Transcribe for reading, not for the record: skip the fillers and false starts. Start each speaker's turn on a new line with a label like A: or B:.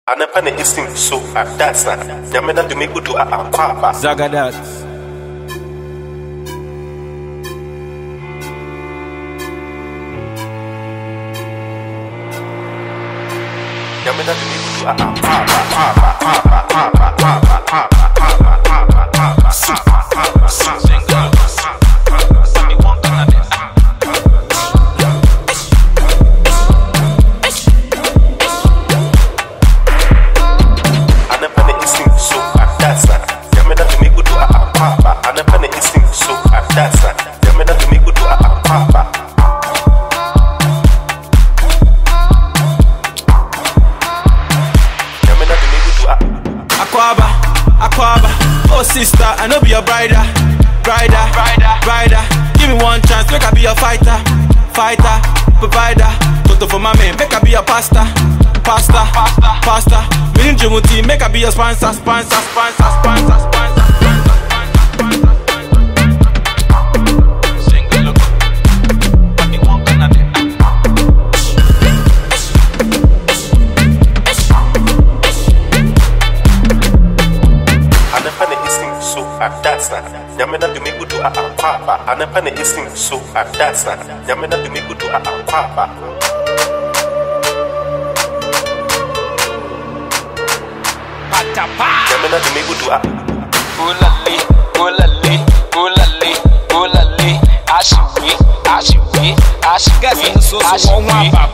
A: Anapane isim so adasa. Yamena dumikudu akwaba.
B: Zagadat.
A: Yamena dumikudu
B: Aquaba, oh sister, I know be your brider. Give me one chance, make I be your fighter, provider. Toto for my man, make I be your pasta. Me and Jumuti, make I be your sponsor.
A: Adasa, Yamena dumikudu akwaba. Anapane isim so adasa. Yamena dumikudu akwaba. Yamena dumikudu
C: Ulale, ashiwi,